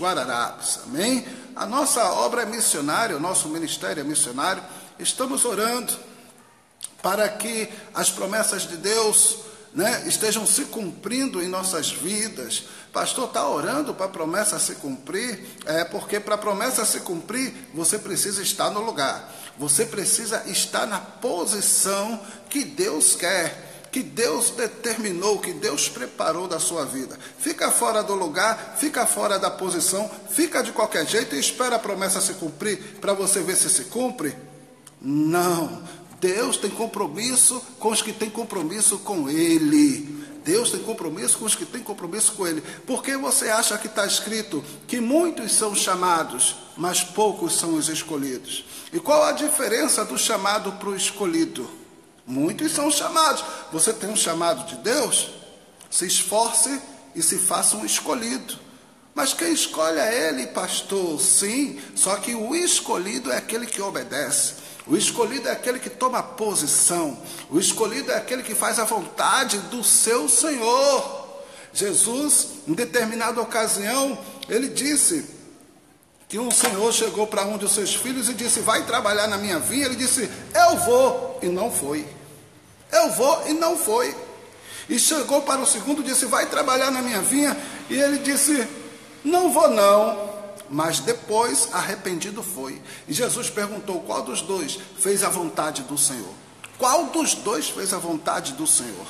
Guararapes, amém? A nossa obra é missionária, o nosso ministério é missionário. Estamos orando para que as promessas de Deus, estejam se cumprindo em nossas vidas. Pastor, está orando para a promessa se cumprir? Porque para a promessa se cumprir, você precisa estar no lugar. Você precisa estar na posição que Deus quer, que Deus determinou, que Deus preparou da sua vida. Fica fora do lugar, fica fora da posição, fica de qualquer jeito e espera a promessa se cumprir para você ver se se cumpre? Não. Deus tem compromisso com os que têm compromisso com Ele. Deus tem compromisso com os que têm compromisso com Ele. Por que você acha que está escrito que muitos são chamados, mas poucos são os escolhidos? E qual a diferença do chamado para o escolhido? Muitos são chamados. Você tem um chamado de Deus? Se esforce e se faça um escolhido. Mas quem escolhe é Ele, pastor? Sim, só que o escolhido é aquele que obedece. O escolhido é aquele que toma posição. O escolhido é aquele que faz a vontade do seu Senhor. Jesus, em determinada ocasião, ele disse que um senhor chegou para um dos seus filhos e disse: vai trabalhar na minha vinha. Ele disse: eu vou, e não foi. Eu vou, e não foi. E chegou para o segundo e disse: vai trabalhar na minha vinha. E ele disse: não vou não. Mas depois, arrependido foi. E Jesus perguntou: qual dos dois fez a vontade do Senhor? Qual dos dois fez a vontade do Senhor?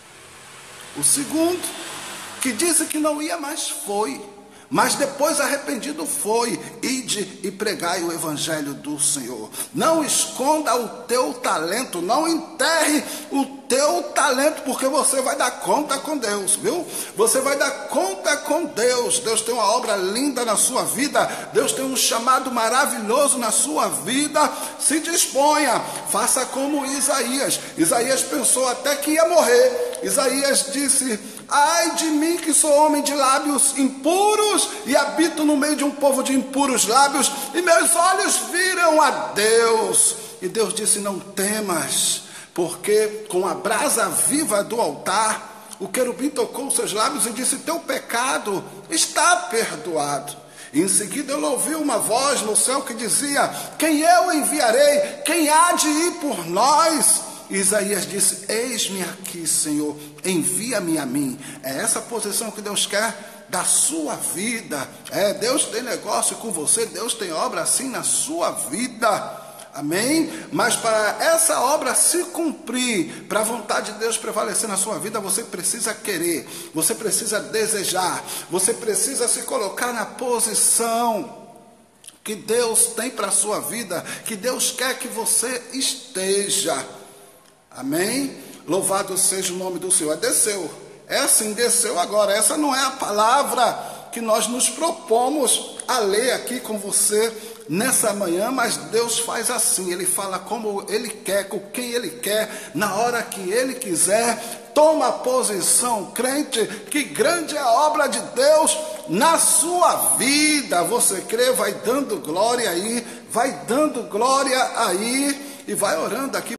O segundo, que disse que não ia, mas foi. Mas depois arrependido foi. Ide e pregai o evangelho do Senhor. Não esconda o teu talento, não enterre o teu talento, porque você vai dar conta com Deus, viu? Você vai dar conta com Deus. Deus tem uma obra linda na sua vida. Deus tem um chamado maravilhoso na sua vida. Se disponha, faça como Isaías. Isaías pensou até que ia morrer. Isaías disse: ai de mim que sou homem de lábios impuros e habito no meio de um povo de impuros lábios, e meus olhos viram a Deus. E Deus disse: não temas, porque com a brasa viva do altar, o querubim tocou os seus lábios e disse: teu pecado está perdoado. E em seguida ele ouviu uma voz no céu que dizia: quem eu enviarei? Quem há de ir por nós? E Isaías disse: eis-me aqui, Senhor, envia-me a mim. É essa posição que Deus quer da sua vida. Deus tem negócio com você, Deus tem obra assim na sua vida. Amém? Mas para essa obra se cumprir, para a vontade de Deus prevalecer na sua vida, você precisa querer, você precisa desejar, você precisa se colocar na posição que Deus tem para a sua vida, que Deus quer que você esteja. Amém? Louvado seja o nome do Senhor. Desceu. É assim, desceu agora. Essa não é a palavra que nós nos propomos a ler aqui com você nessa manhã, mas Deus faz assim. Ele fala como Ele quer, com quem Ele quer, na hora que Ele quiser. Toma posição, crente, que grande é a obra de Deus na sua vida. Você crê, vai dando glória aí, vai dando glória aí, e vai orando aqui.